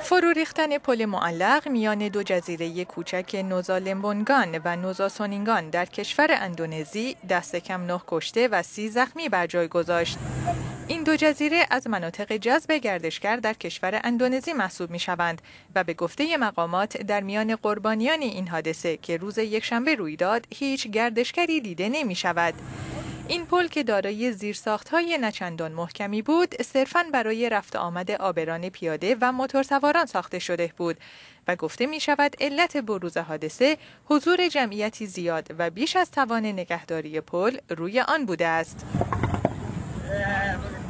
فرو ریختن پل معلق میان دو جزیره کوچک نوزا لمبونگان و نوزا سونینگان در کشور اندونزی دست کم 9 کشته و 30 زخمی بر جای گذاشت. این دو جزیره از مناطق جذب گردشگر در کشور اندونزی محسوب می شوند و به گفته مقامات در میان قربانیان این حادثه که روز یکشنبه روی داد هیچ گردشگری دیده نمی شود. این پل که دارای زیرساخت‌های نچندان محکمی بود، صرفاً برای رفت آمد عابران پیاده و موتورسواران ساخته شده بود و گفته می شود علت بروز حادثه حضور جمعیتی زیاد و بیش از توان نگهداری پل روی آن بوده است.